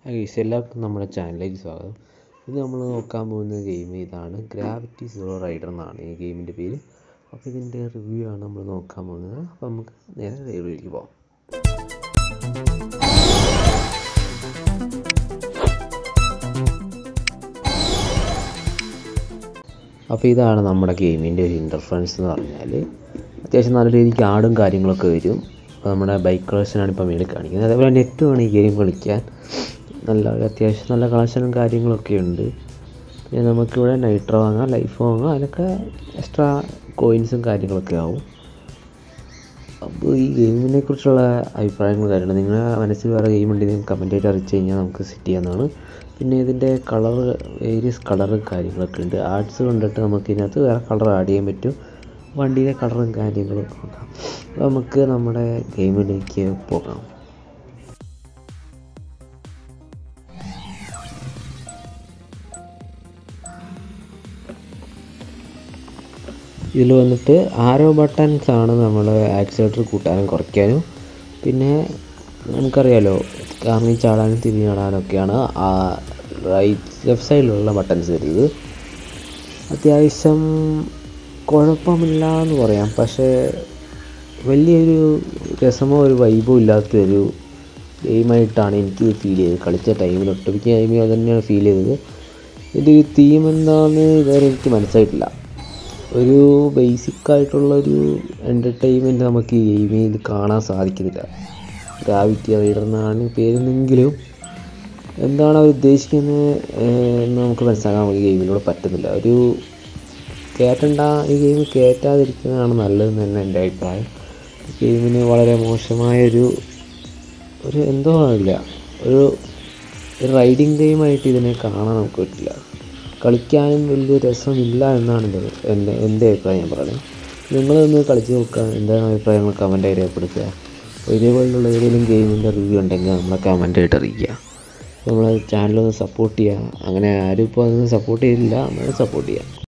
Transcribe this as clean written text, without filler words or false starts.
Guys, എല്ലാവർക്കും നമ്മുടെ ചാനലിലേക്ക് സ്വാഗതം. ഇത് നമ്മൾ നോക്കാൻ പോകുന്ന ഗെയിം ഇതാണ്, ഗ്രാവിറ്റി സീറോ റൈഡർ എന്നാണ് ഈ ഗെയിമിൻ്റെ പേര്. അപ്പോൾ ഇതിൻ്റെ റിവ്യൂ ആണ് നമ്മൾ നോക്കാൻ പോകുന്നത്. അപ്പോൾ നമുക്ക് നേരെ റിവ്യൂയിലേക്ക് പോകാം. അപ്പോൾ ഇതാണ് നമ്മുടെ ഗെയിമിൻ്റെ ഒരു ഇൻ്റർഫറൻസ് എന്ന് പറഞ്ഞാൽ, അത്യാവശ്യം നല്ല രീതിക്ക് ആടും കാര്യങ്ങളൊക്കെ വരും. അപ്പോൾ നമ്മുടെ ബൈക്ക് കളക്ഷനാണ് ഇപ്പോൾ മേളിൽ കാണിക്കുന്നത്. അതേപോലെ നെറ്റ് വേണം ഈ ഗെയിം കളിക്കാൻ. അത്യാവശ്യം നല്ല കളക്ഷനും കാര്യങ്ങളൊക്കെ ഉണ്ട്. പിന്നെ നമുക്കിവിടെ നൈട്രോ വാങ്ങാം, ലൈഫ് വാങ്ങാം, അതിനൊക്കെ എക്സ്ട്രാ കോയിൻസും കാര്യങ്ങളൊക്കെ ആവും. അപ്പോൾ ഈ ഗെയിമിനെ കുറിച്ചുള്ള അഭിപ്രായങ്ങൾ കാര്യങ്ങൾ നിങ്ങളുടെ മനസ്സിൽ വേറെ ഗെയിം ഉണ്ടെങ്കിൽ കമൻറ്റായിട്ട് അറിയിച്ച് കഴിഞ്ഞാൽ നമുക്ക് സെറ്റ് ചെയ്യാവുന്നതാണ്. പിന്നെ ഇതിൻ്റെ വേരിയസ് കളറ് കാര്യങ്ങളൊക്കെ ഉണ്ട്. ആർട്സ് കണ്ടിട്ട് നമുക്ക് ഇതിനകത്ത് വേറെ കളർ ആഡ് ചെയ്യാൻ പറ്റും. വണ്ടിയുടെ കളറും കാര്യങ്ങളും നോക്കാം. അപ്പോൾ നമുക്ക് നമ്മുടെ ഗെയിമിലേക്ക് പോകാം. ഇതിൽ വന്നിട്ട് ആരോ ബട്ടൺസ് ആണ് നമ്മൾ ആക്സിലേറ്റർ കൂട്ടാനും കുറയ്ക്കാനും. പിന്നെ നമുക്കറിയാലോ, കറങ്ങി ചാടാനും തിരിഞ്ഞ് ചാടാനൊക്കെയാണ് ലെഫ്റ്റ് സൈഡിലുള്ള ബട്ടൺസ് വരുന്നത്. അത്യാവശ്യം കുഴപ്പമില്ല എന്ന് പറയാം, പക്ഷേ വലിയൊരു രസമോ ഒരു വൈബോ ഇല്ലാത്തൊരു ഗെയിമായിട്ടാണ് എനിക്ക് ഫീൽ ചെയ്തത്. കളിച്ച ടൈമിൽ ഒട്ടുമിക്ക ടൈമിൽ അത് തന്നെയാണ് ഫീൽ ചെയ്തത്. ഇത് തീം എന്താണെന്ന് ഇതുവരെ എനിക്ക് മനസ്സിലായിട്ടില്ല. ഒരു ബേസിക്കായിട്ടുള്ളൊരു എൻ്റർടൈൻമെൻറ്റ് നമുക്ക് ഈ ഗെയിമിൽ കാണാൻ സാധിക്കുന്നില്ല. ഗ്രാവിറ്റി റൈഡർ എന്നാണ് പേരെന്നെങ്കിലും എന്താണ് അവർ ഉദ്ദേശിക്കുന്നത് എന്ന് നമുക്ക് മനസ്സിലാക്കാൻ ഈ ഗെയിമിലൂടെ പറ്റുന്നില്ല. ഈ ഗെയിം കയറ്റാതിരിക്കുന്നതാണ് നല്ലതെന്ന് തന്നെ എൻ്റെ അഭിപ്രായം. ഗെയിമിന് വളരെ മോശമായൊരു എന്തോ ആവില്ല, ഒരു റൈഡിങ് ഗെയിമായിട്ട് ഇതിനെ കാണാൻ നമുക്ക് പറ്റില്ല. കളിക്കാനും വലിയ രസമില്ല എന്നാണ് എൻ്റെ അഭിപ്രായം ഞാൻ പറയുന്നത്. നിങ്ങളൊന്ന് കളിച്ച് നോക്കുക, എന്താണ് അഭിപ്രായങ്ങൾ കമൻറ്റായി രേഖപ്പെടുത്തുക. ഇതേപോലുള്ള ഏതെങ്കിലും ഗെയിമിൻ്റെ റിവ്യൂ ഉണ്ടെങ്കിൽ നമ്മളെ കമൻറ്റായിട്ട് അറിയിക്കുക. നമ്മളെ ചാനലൊന്ന് സപ്പോർട്ട് ചെയ്യുക. അങ്ങനെ ആരും ഇപ്പോൾ അതൊന്നും സപ്പോർട്ട് ചെയ്തില്ല, നമ്മളെ സപ്പോർട്ട് ചെയ്യുക.